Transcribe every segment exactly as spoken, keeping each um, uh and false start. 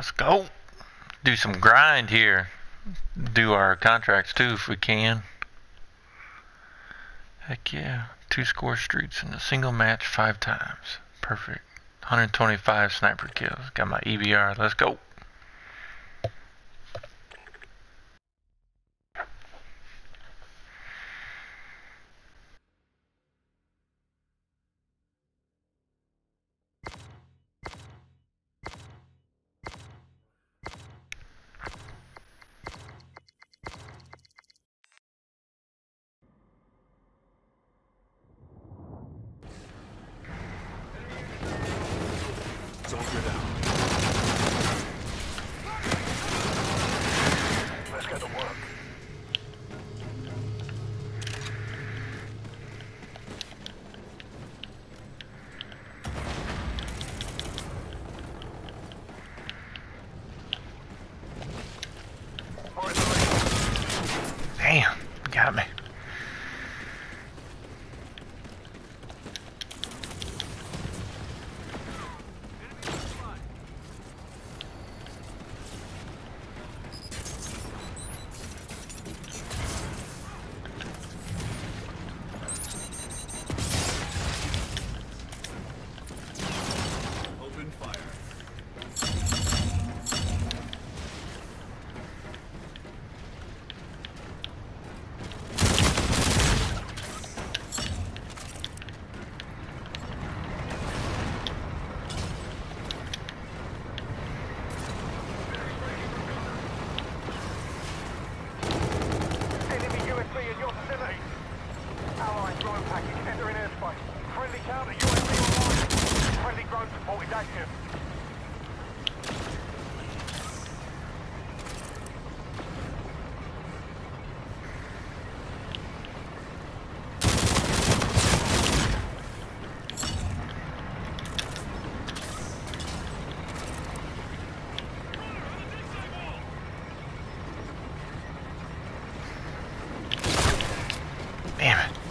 Let's go. Do some grind here. Do our contracts too if we can. Heck yeah. Two score streaks in a single match five times. Perfect. one hundred twenty-five sniper kills. Got my E B R. Let's go. Soldier down. Let's get to work. Damn, got me. Open fire. Enemy U S B in your vicinity. Allied drone package entering airspace. Friendly counter U S B online. Friendly drone support is active. Damn it.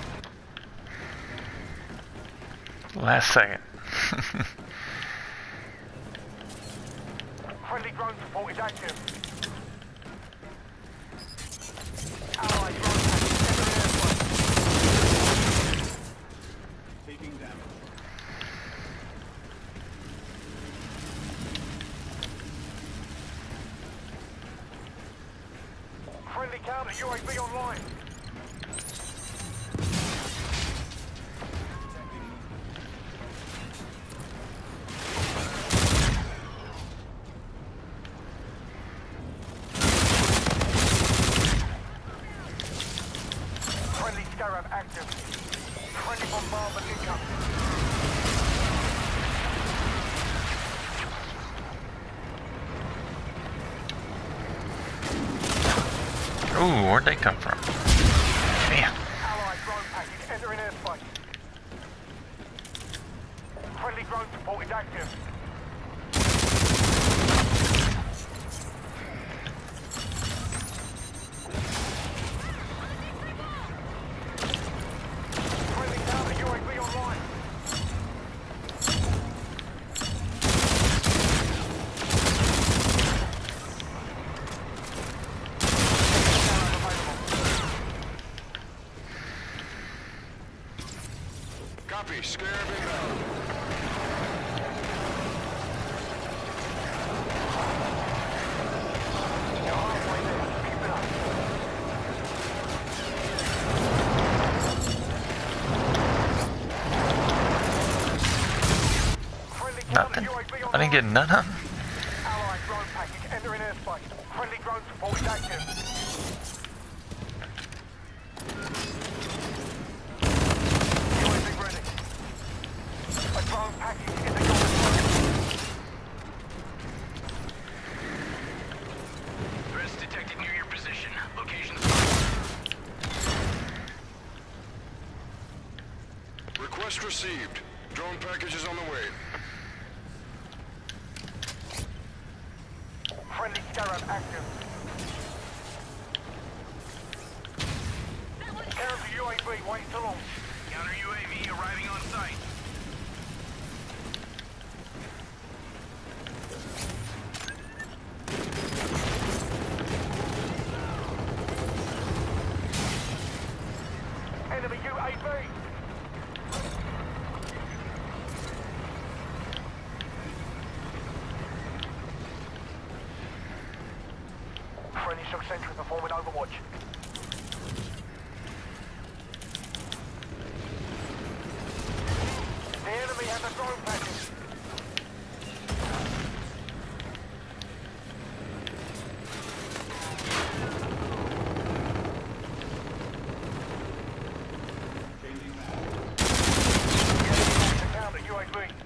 Last second. Friendly drone support is active. Allied drone package entering airspace. Taking damage. Friendly counter U A V online. Friendly Scarab active. Friendly bombardment incoming. Ooh, where'd they come from? Damn. Allied drone package entering airspace. Friendly drone support is active. Friendly counter U A V online. Copy, Scarab inbound. You're halfway there. Keep it up. Friendly counter Nothing. U A V online. I didn't get none of them. Allied drone package entering airspace. Friendly drone support is active. U A V ready. A drone package is a goal. Threats detected near your position. Locations. Request received. Drone package is on the way. Friendly Scarab active. Counter U A V waiting to launch. Counter U A V arriving on site. V. Friendly shock sentry performing overwatch. The enemy has a drone package. Counter U A V.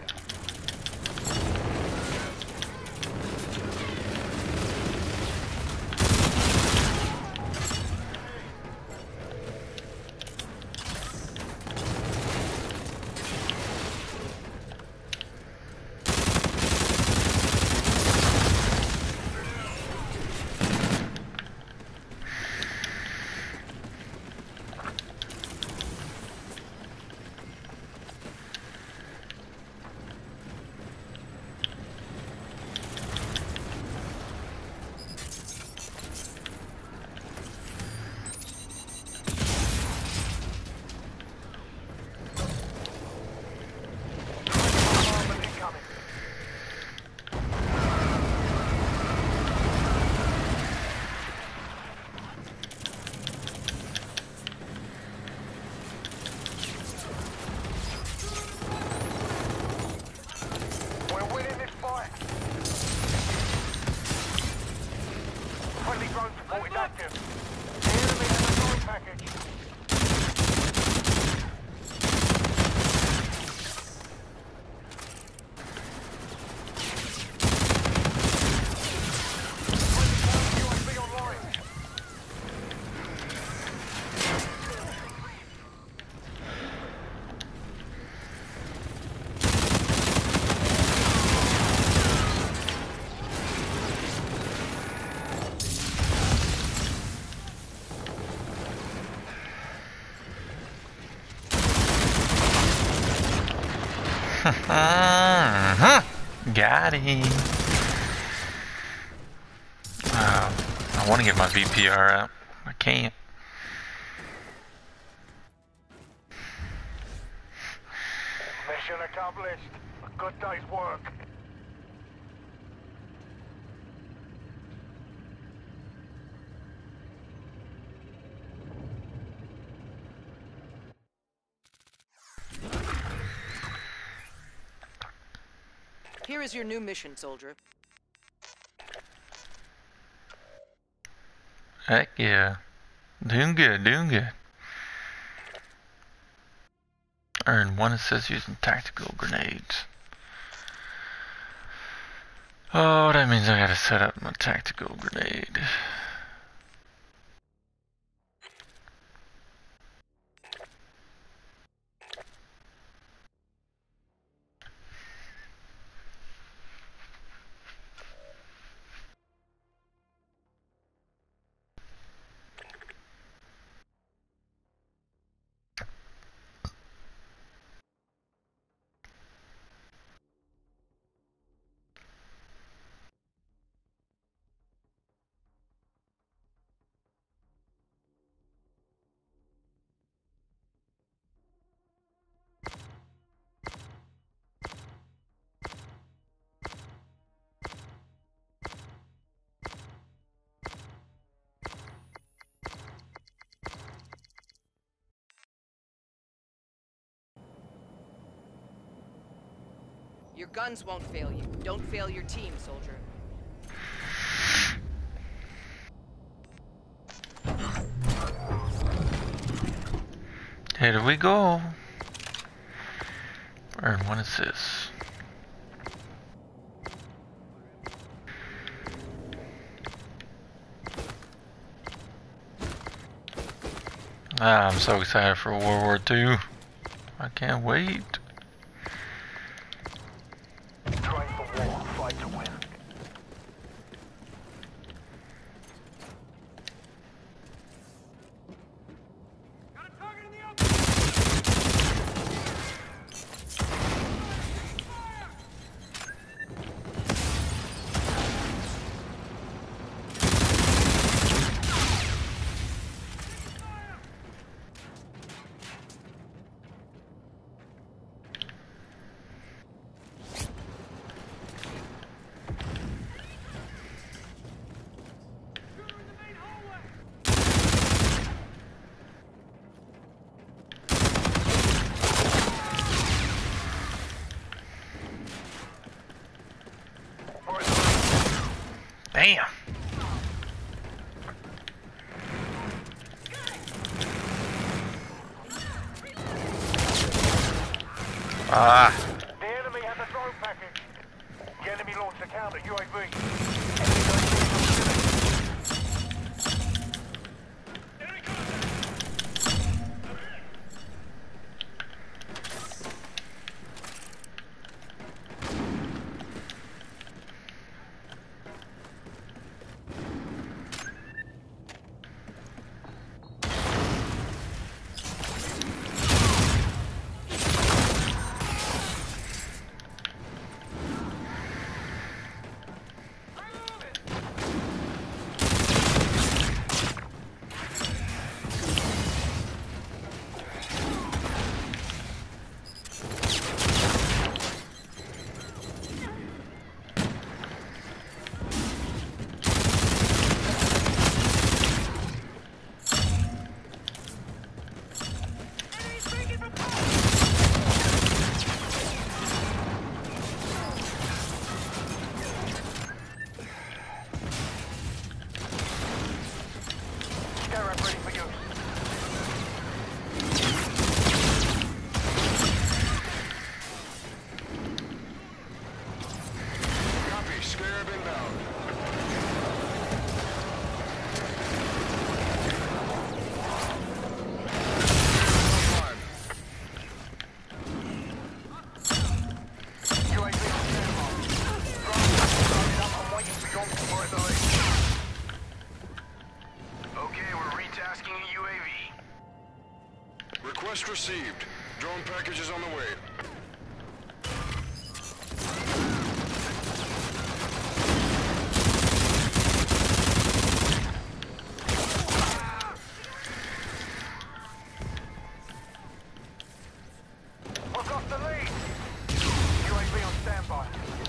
Friendly drone support is active. The enemy has a drone package. Friendly U A V online. Uh-huh. Got him. Uh, I want to get my V P R out. I can't. Mission accomplished. A good day's work. Here is your new mission, soldier. Heck yeah. Doing good, doing good. Earn one assist using tactical grenades. Oh, that means I gotta set up my tactical grenade. Your guns won't fail you. Don't fail your team, soldier. Here we go. Earn one assist. Ah, I'm so excited for World War Two. I can't wait. Train for war, fight to win. Got a target in the open! Ah. The enemy has a drone package. The enemy launched a counter U A V. Enemy U A V Scarab ready for use. Copy. Scarab inbound. U A V on standby. Drone up. I'm waiting for your for it to leave. Okay, we're retasking a U A V. Request received. Drone package is on the way. We've lost the lead. U A V on standby.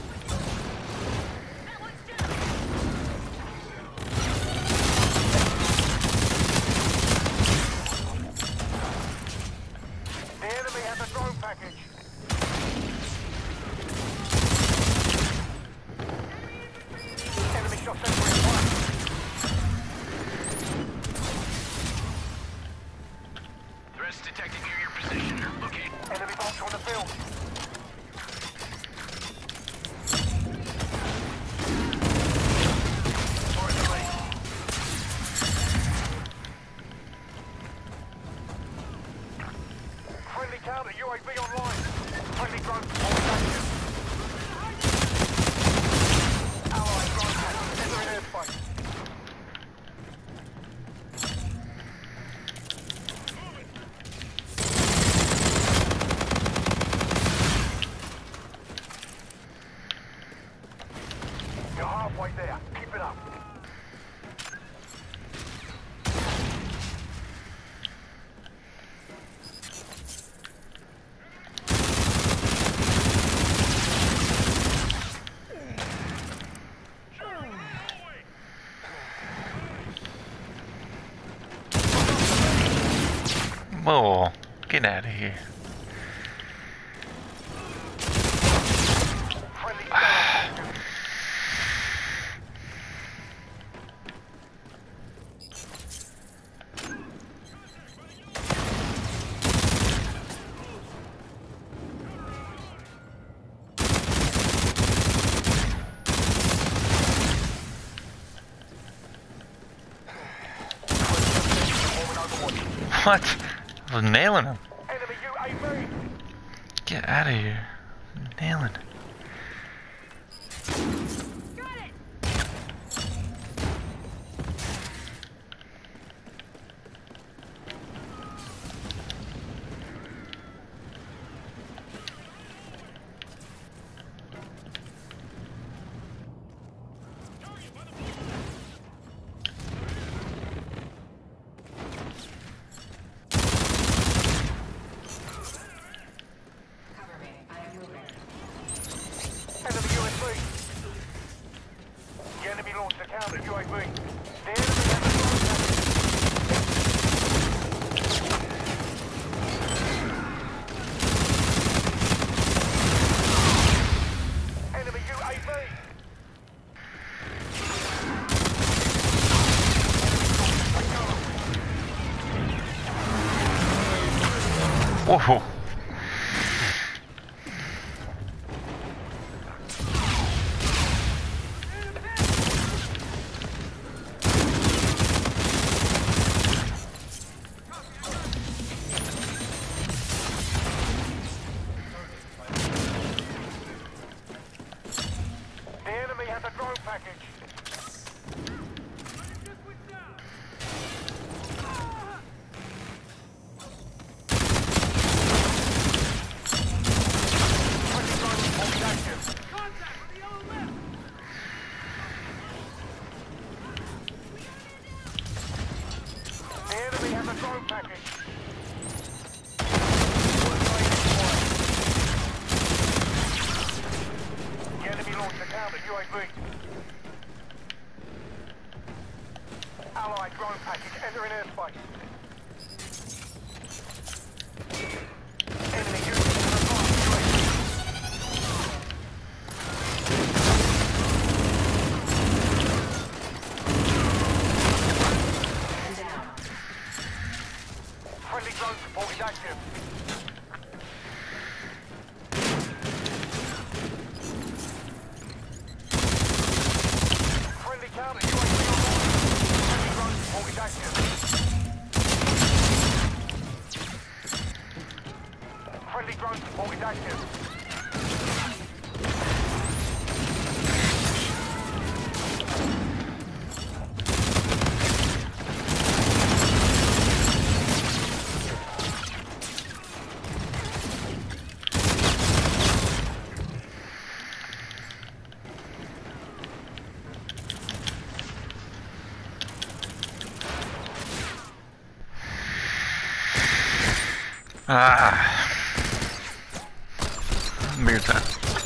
The enemy has a drone package. Enemy shot sensor in one. Threats detected near your position. Locate. Enemy vulture on the field. For it to leave. Friendly counter U A V online. Friendly drone on station. Allied drone package entering airspace. You're halfway there. Keep it up. Whoa. Get out of here. Friendly Scarab. What? I was nailing him. Enemy U A V. Get out of here. Nailing him. Enemy U A V. The enemy launched a counter U A V. The enemy has a drone package. Enemy U A V. Whoa. The enemy has a drone package. The enemy launched a counter U A V. Allied drone package entering airspace. Enemy using the revive U A V. Friendly drone support is active. Friendly counter U A V online. Friendly drone support is active. Friendly drone support is active. Ah, beer time.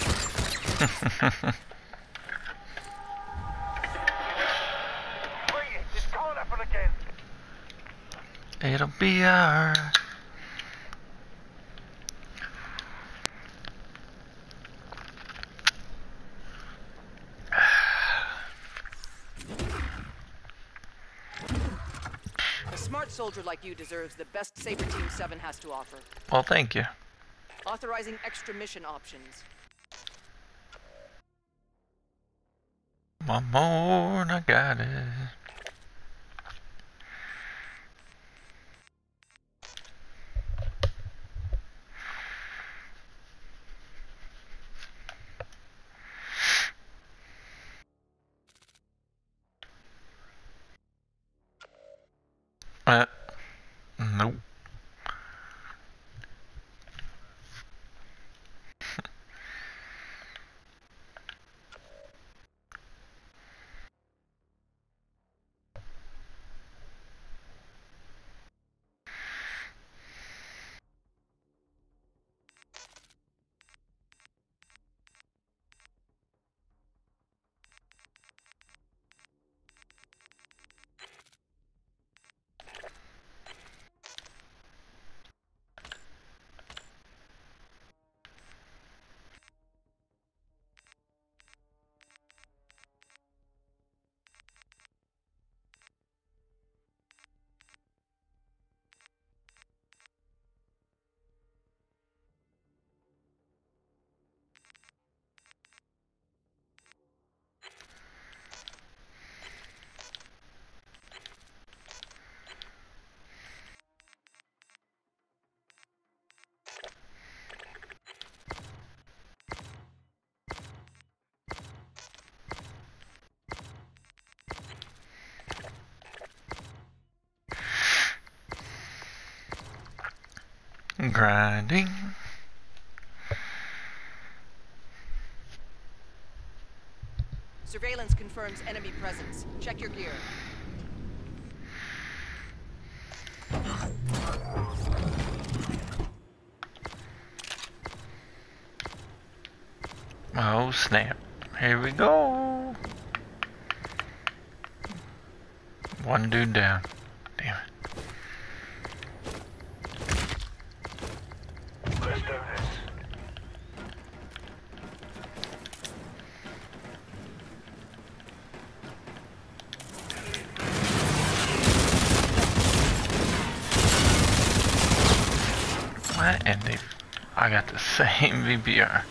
Bring it. This can't happen again. It'll be alright. A smart soldier like you deserves the best Saber Team seven has to offer. Well, thank you. Authorizing extra mission options. One more and I got it. Uh, nope. Grinding. Surveillance confirms enemy presence. Check your gear. Oh snap. Here we go. One dude down. Damn it. Let's do this. What? And they, I got the same V B R.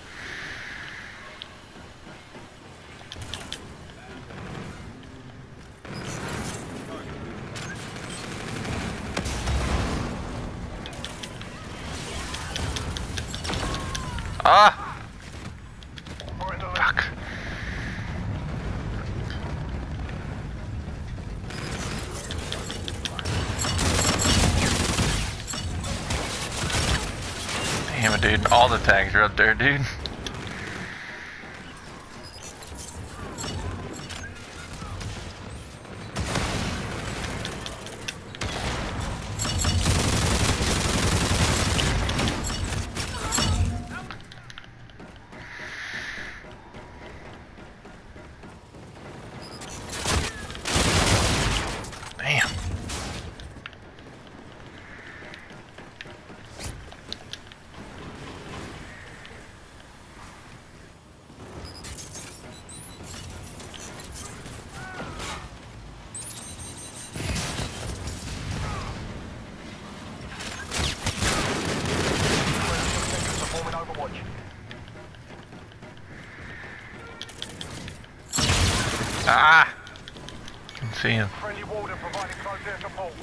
Ah! We're in the lead. Fuck. Damn it, dude. All the tags are up there, dude. see him. Friendly warden providing close air support.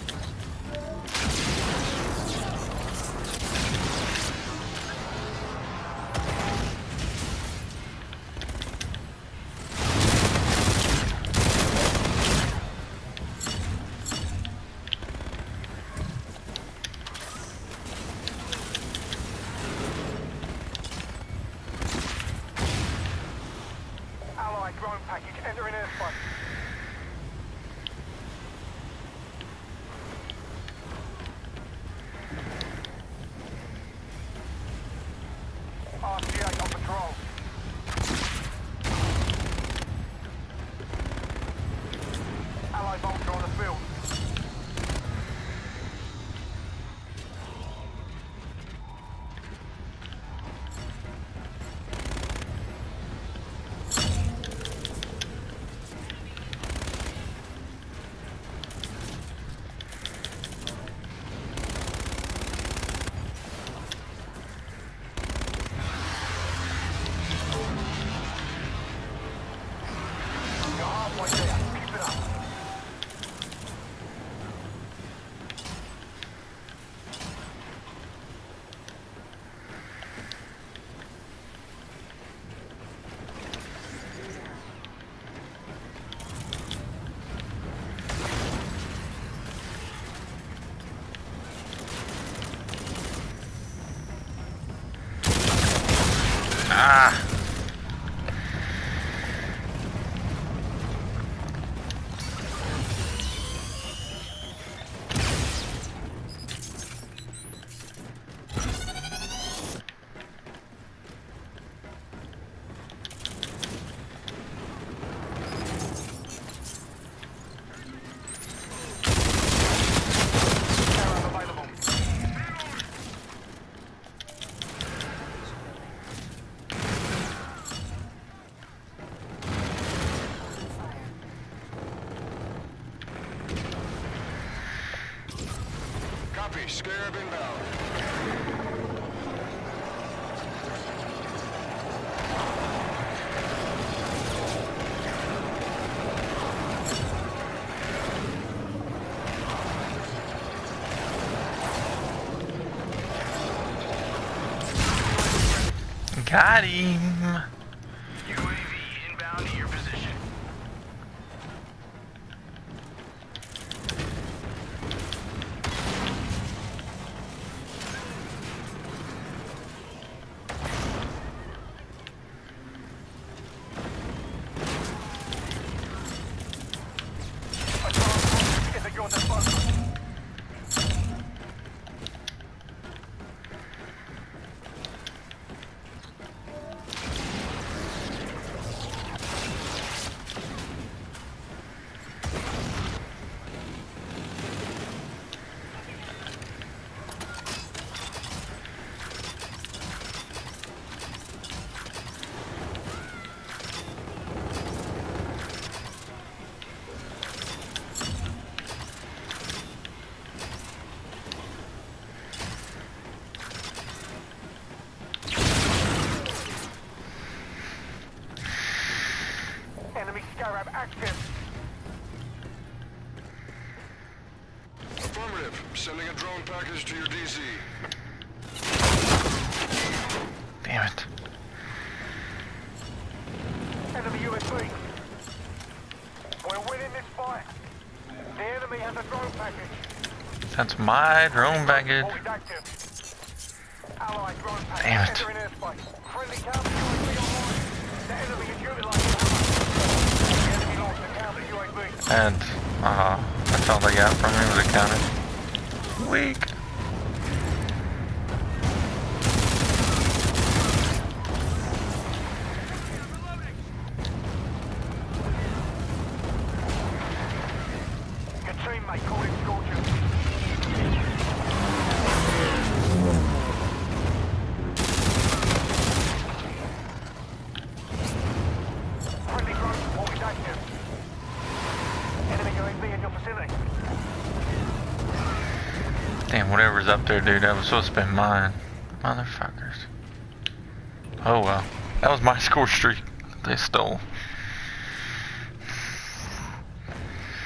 Allied drone package entering airspace. R C A on patrol. Allied Vulture on the field. You're halfway there. Keep it up. Ah! Arrow available. Copy. Scarab inbound. Got him. U A V inbound to your position. A drone package is at your disposal. Enemy Scarab active. Affirmative. Sending a drone package to your D C. Damn it. Enemy U S B. We're winning this fight. The enemy has a drone package. That's my drone baggage. Always active. Allied drone package Damn it. entering airspace. Friendly counter U A V online. The enemy is utilizing the enemy launched a counter U A V. And, uh, that's all they got from me was a counter. Weak. Your teammate called in Scorcher. Friendly drone always active. Enemy U A V in your vicinity. Damn, whatever's up there, dude, that was supposed to be mine. Motherfuckers. Oh well. That was my score streak they stole.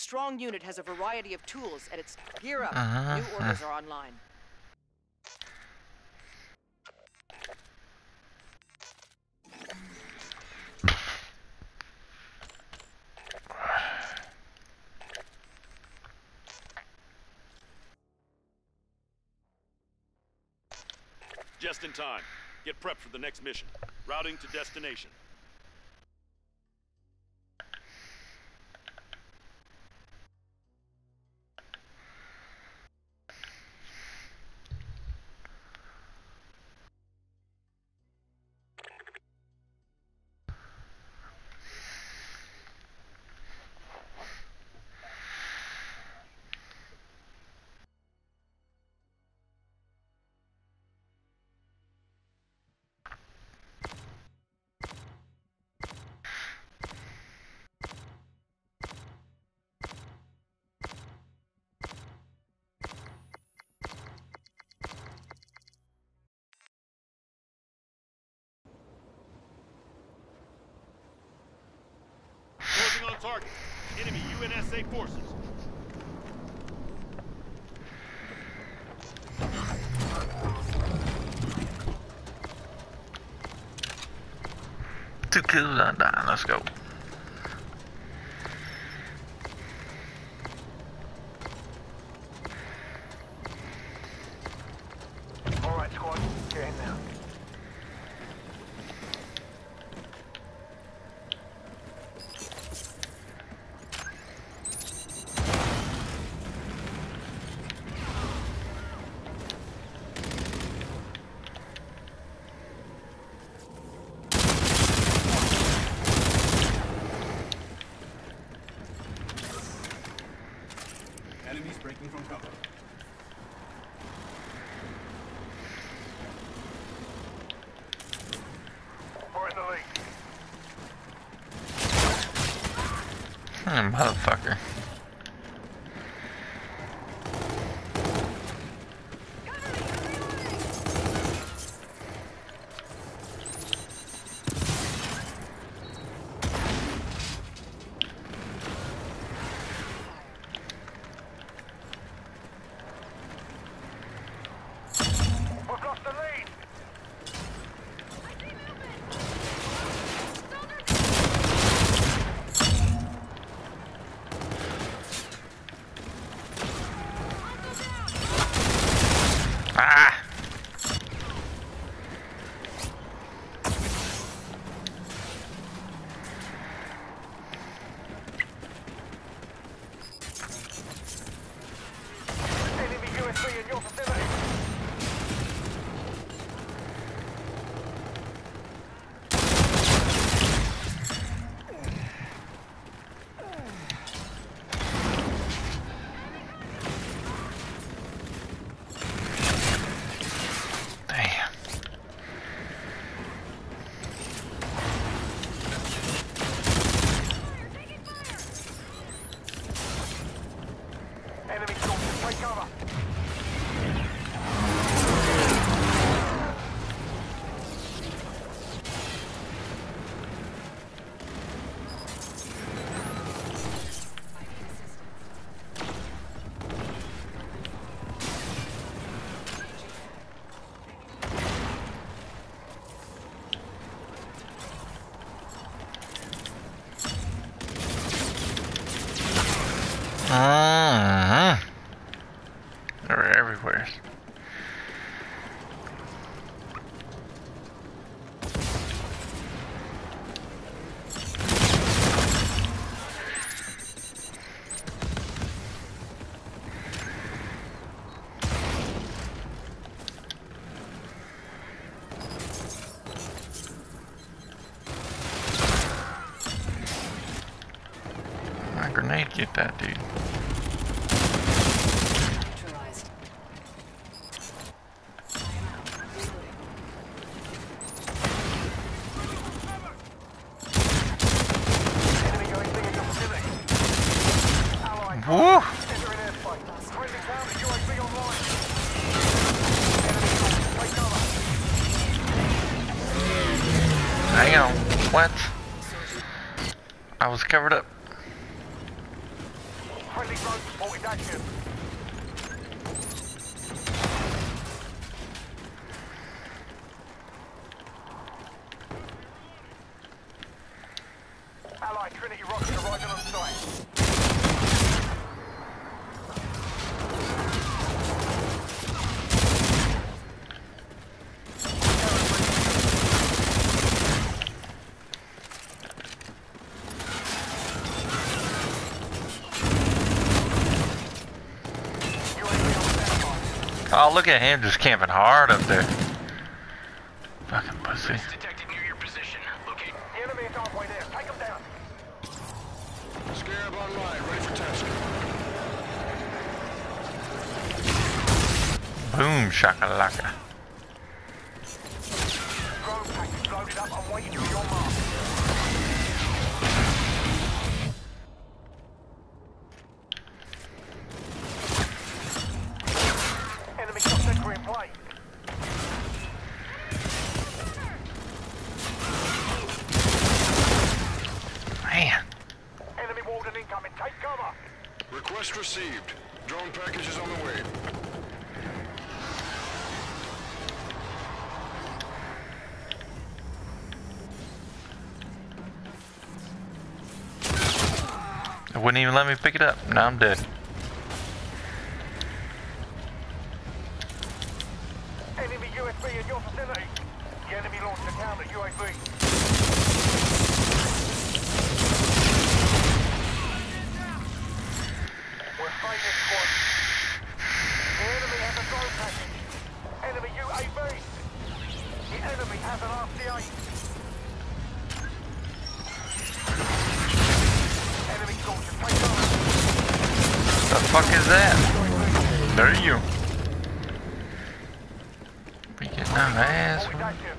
strong unit has a variety of tools at its... Gear up. Uh-huh. New orders are online. Just in time. Get prepped for the next mission. Routing to destination. Closing on target. Enemy U N S A forces. Two kills undone. Let's go. All right, squad, get in now. Enemies breaking from cover. We're in the lead. Hmm, motherfucker. We've lost the lead. Ah! Enemy U S B in your vicinity. Damn. Enemy soldiers, take cover. Uh-huh. They're everywhere. My grenade get that dude. Neutralized. Enemy U S B in your vicinity. Allied Woo! entering airspace. Friendly counter U S B online. Enemy soldiers, take cover. Hang on. What? I was covered up. Friendly drone spotted action. Allied Trinity rocket arriving on site. Oh, look at him just camping hard up there. Fucking pussy. Detected near your position. Locate. The enemy is halfway there. Take them down. Scarab online, ready for test. Boom, shakalaka. Drone package loaded up and waiting for your mark. Enemy top sector in play. Man. Enemy warden incoming. Take cover. Request received. Drone package is on the way. It wouldn't even let me pick it up. Now I'm dead. Enemy U S B in your vicinity. The enemy launched a counter U A V. We're fighting squad. The enemy has a drone package. Enemy U A V. The enemy has an R C A. Enemy soldiers take over. The fuck is that? There you. We getting our ass. Forward action.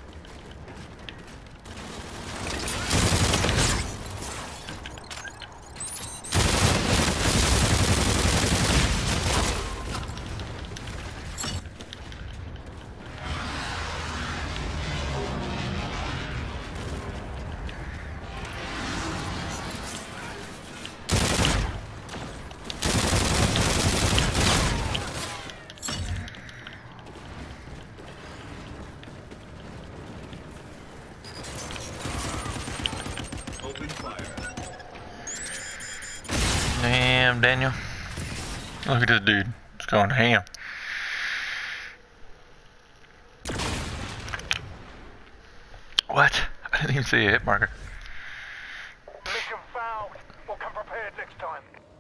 Open fire. Damn, Daniel. Look at this dude. It's going ham. What? I didn't even see a hit marker. Mission failed. We'll come prepared next time.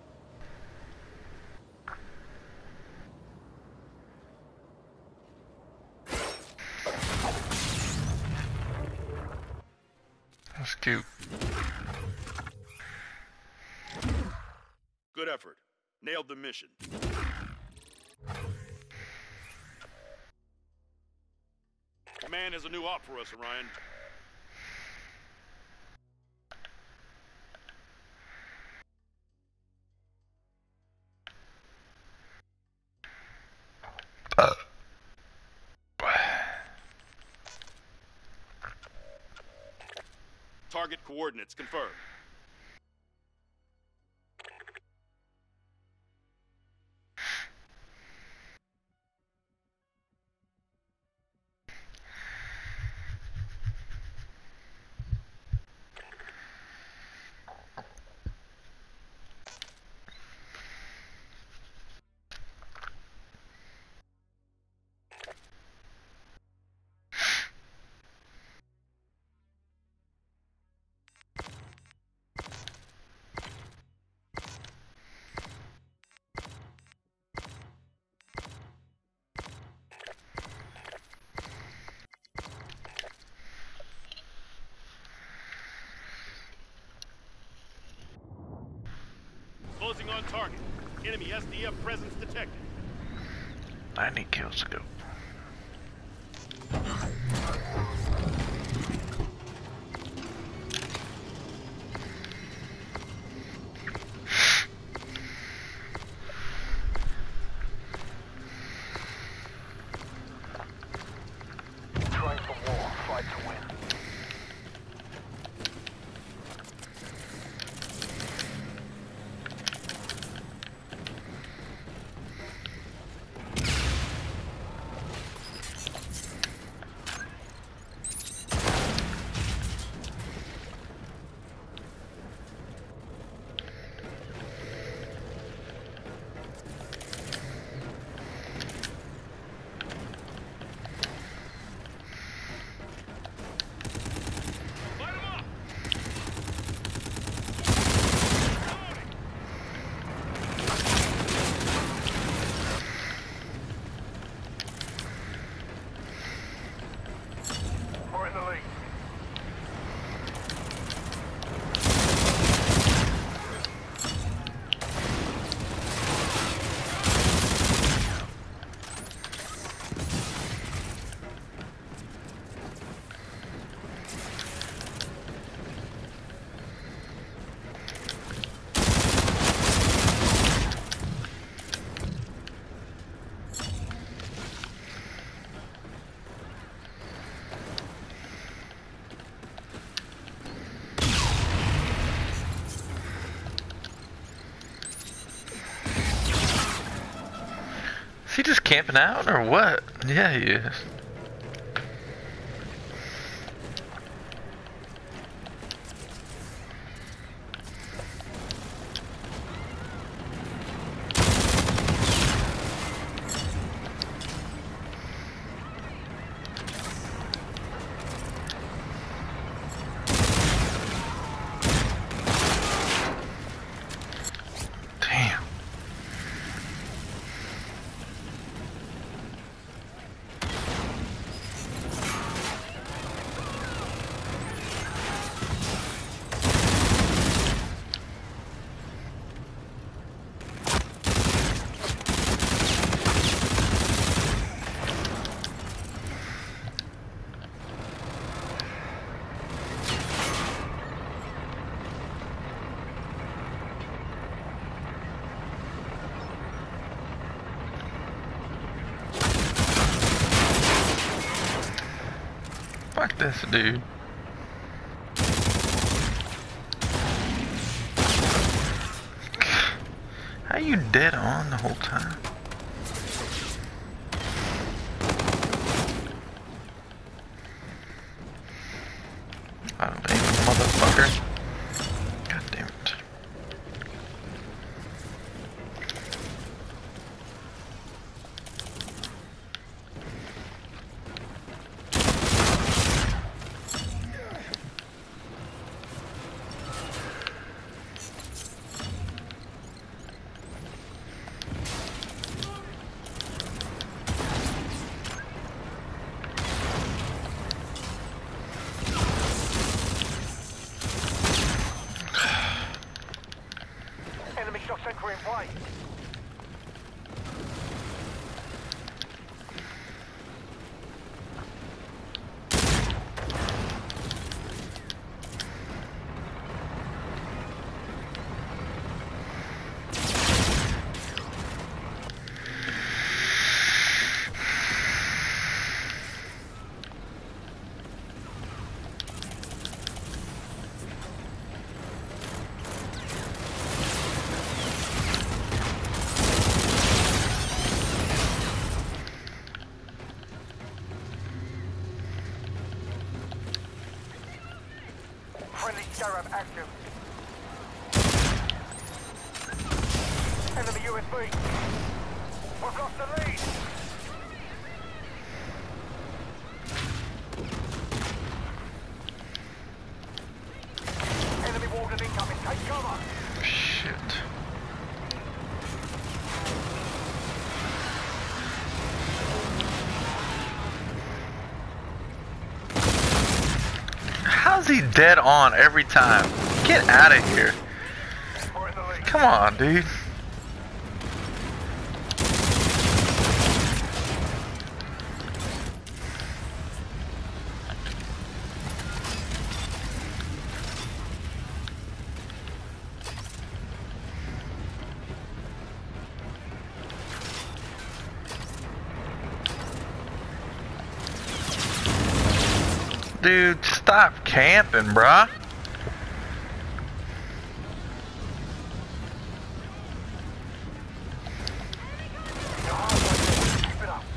That's cute. Good effort. Nailed the mission. Command has a new op for us, Orion. Uh. Target coordinates confirmed. Closing on target. Enemy S D F presence detected. ninety kills to go. Train for war, fight to win. Is he just camping out or what? Yeah, he is. Damn. Fuck this dude. How you dead on the whole time? I don't aim, motherfucker. God damn it. Enemy shock sensor in play. Friendly Scarab active. Enemy U S B. We've lost the lead. Enemy Warden incoming. Take cover. Shit. How's he dead on every time? Get out of here. We're in the lead. Come on, dude. Dude, stop camping, bruh. Keep it up.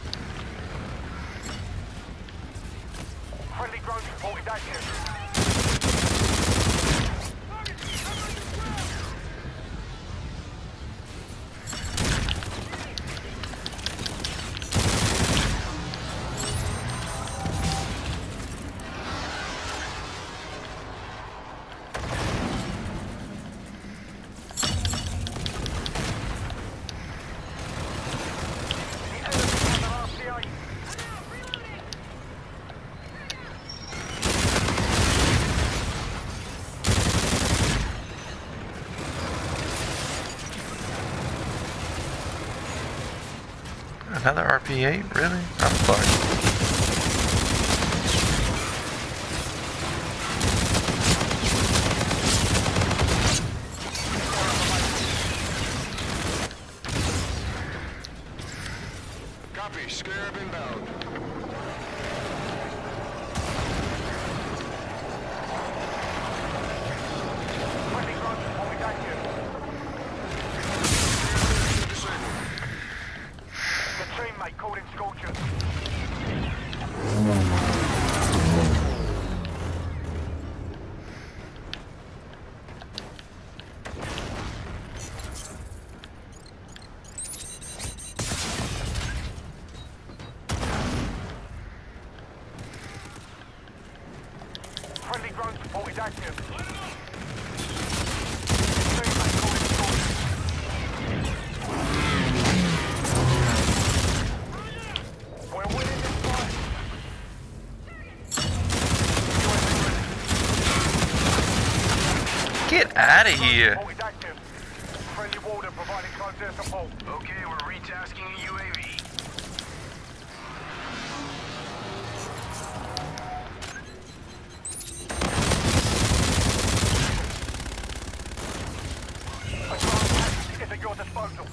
Friendly drone reported active. The enemy has an R C A. Another R P eight? Really? I'm fucked. Copy. Scarab inbound. Friendly drone reported active. Disabled. They called in Scorchers. Friendly drone support is active. Teammate called in Scorchers. We're winning this fight. Get out of here. Support is active. Friendly warden providing close air support. Okay, we're retasking a U A V. A drone package is at your disposal.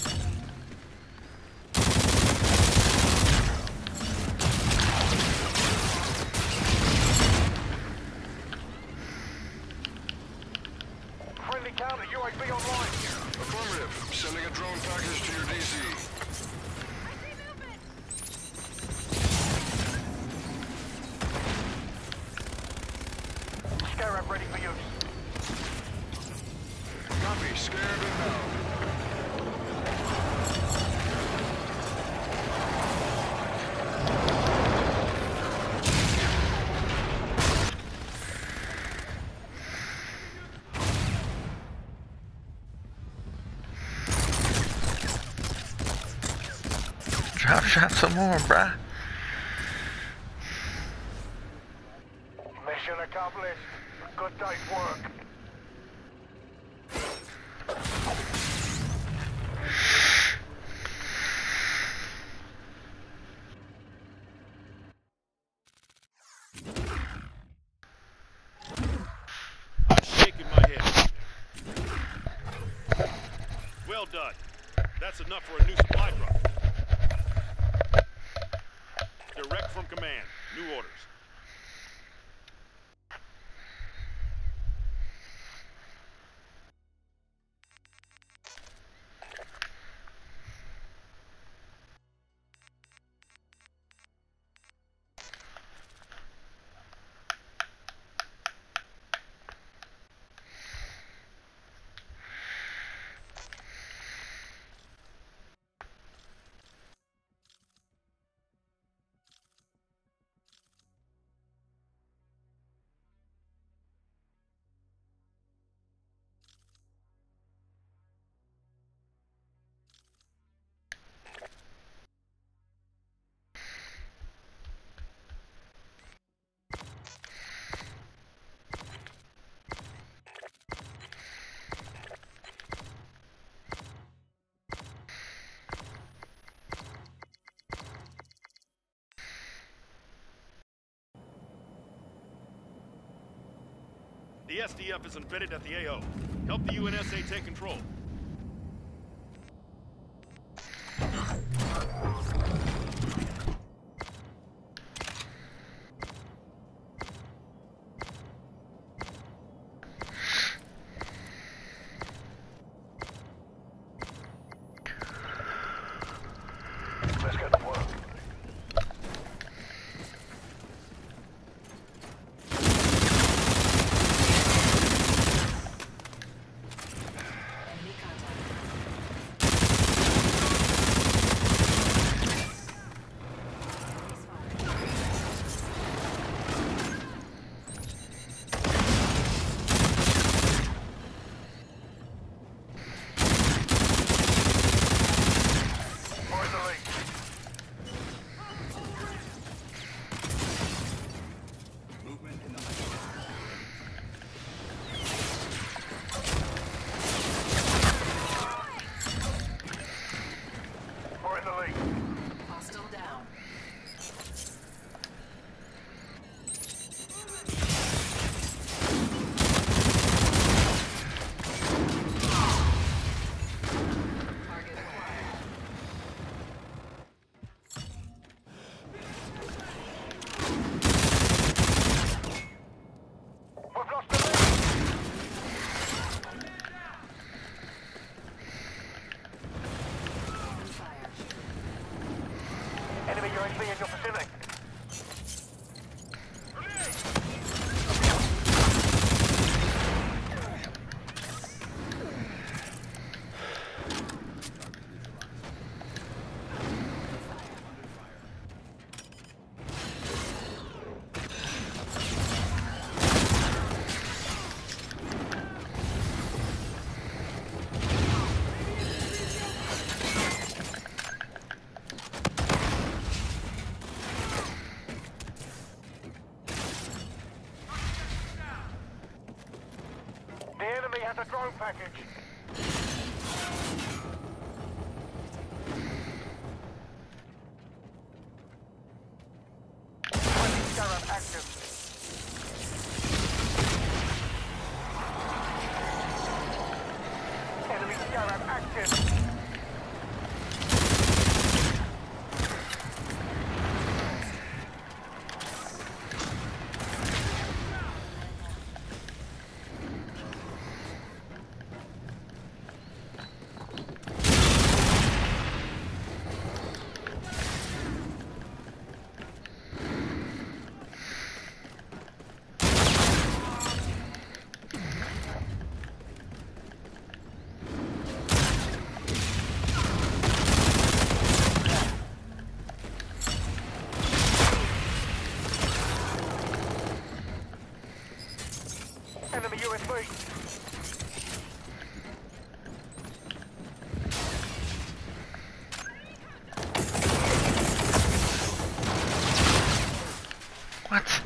Friendly counter, U A V online. Affirmative. Sending a drone package to your D C. Scarab ready for use. Copy. Scarab inbound. Drop shot some more, bruh. Mission accomplished. Good day's work. I'm shaking my head. Well done. That's enough for a new supply drop. Direct from command. New orders. The S D F is embedded at the A O. Help the U N S A take control. Let's get to work. Enemy Enemy U A V in your vicinity. The enemy has a drone package. Friendly Scarab active. Enemy Scarab active. Enemy U S B. What?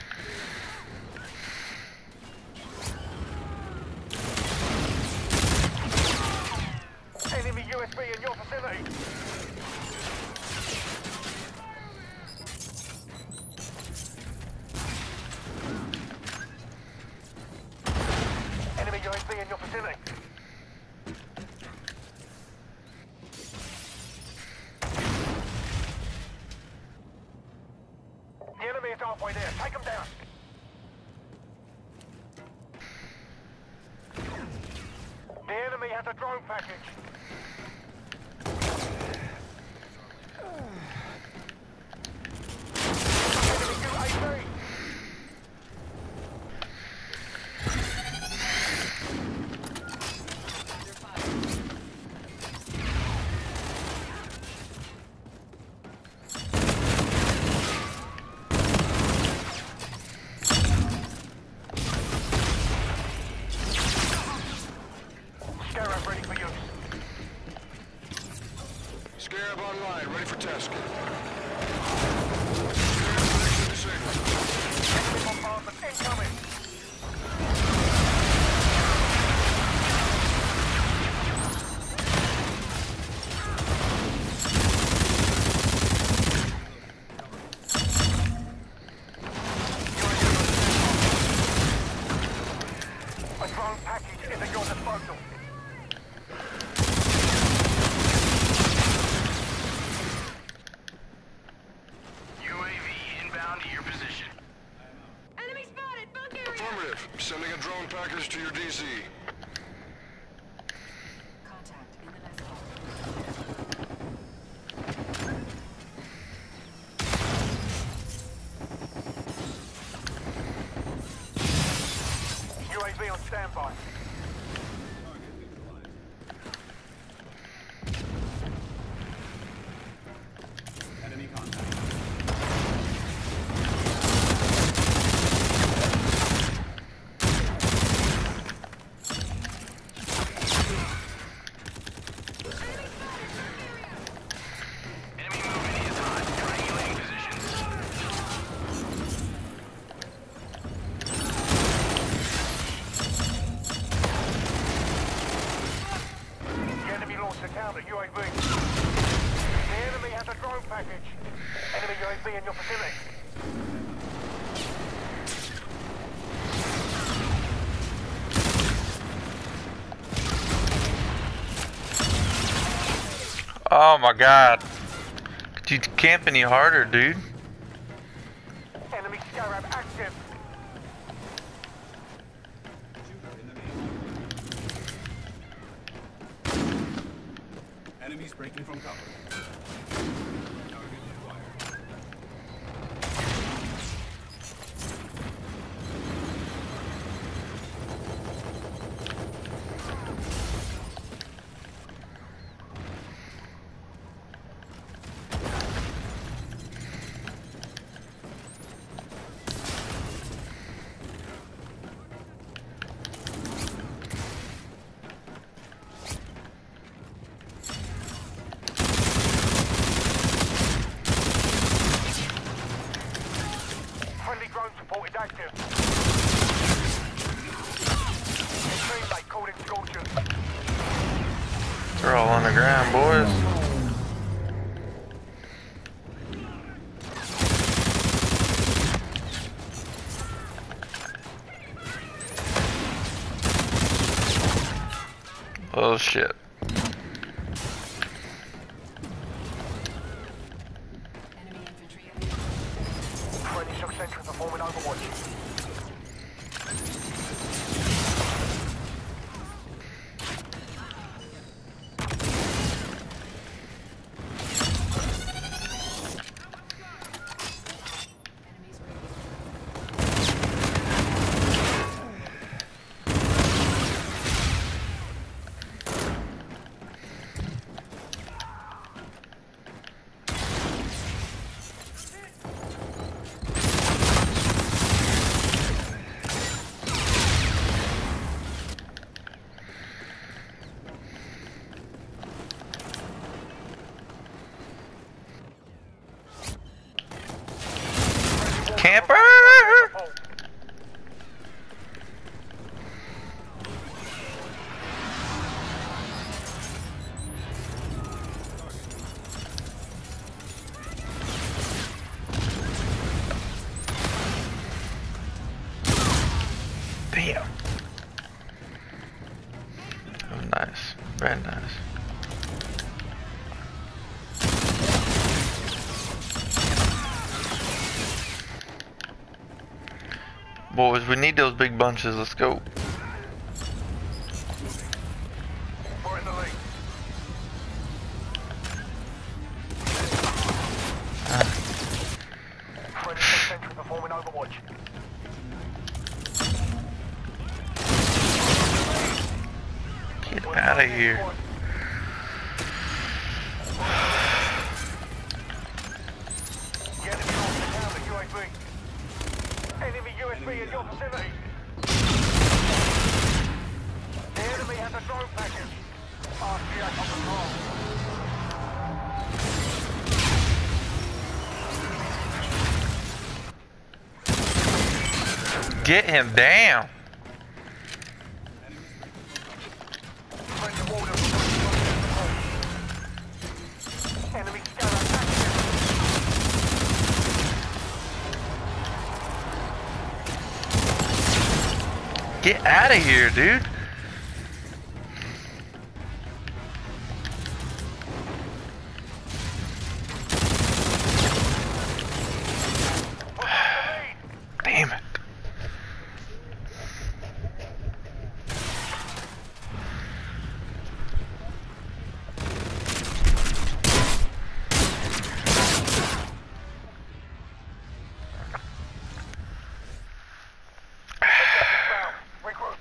Enemy U S B in your vicinity. Enemy U S B in your vicinity. The enemy is halfway there. Take them down. The enemy has a drone package. Enemy U A V. Scarab ready for use. Scarab online, ready for test. Scarab connection disabled. Enemy bombardment incoming. A drone package is at your disposal. U A V inbound to your position. Enemy spotted! Bunk area! Affirmative. Sending a drone package to your D Z. Contact in the next hall. U A V on standby. Enemy contact. Enemy movement is hot. Triangulating positions. The enemy launched a counter U A V. The enemy has a drone package. Enemy U A V in your vicinity. Oh my god. Could you camp any harder, dude? Enemy Scarab active. Enemies breaking from cover. Target acquired. active. Your teammate called in scorchers. They're all on the ground, boys. Oh shit. Friendly shock sentry performing overwatch. Camper! Damn. Oh, nice. Very nice. Boys, we need those big bunches. Let's go. We're in the lead. Friendly shock sentry performing overwatch. Get out of here. The enemy launched down the U A V. Enemy U S B in your vicinity. The enemy has a drone package. R T X on control. Get him down. Friendly warden. Enemy scanner active. Get out of here, dude. Damn it. Regroup.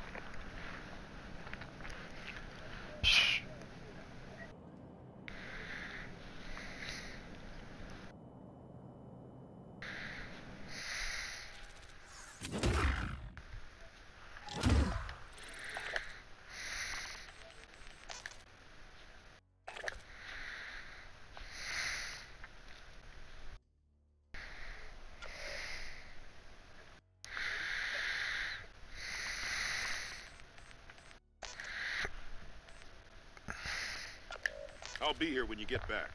I'll be here when you get back.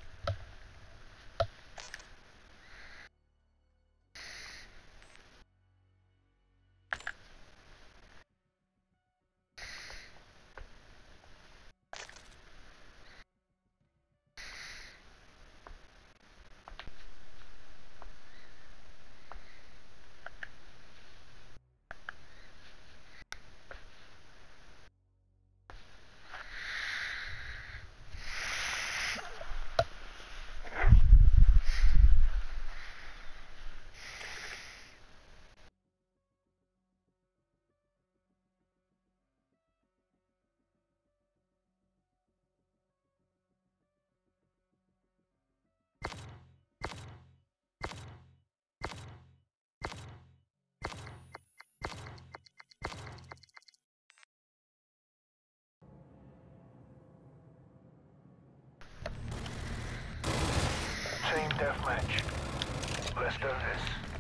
Team deathmatch. Let's do this.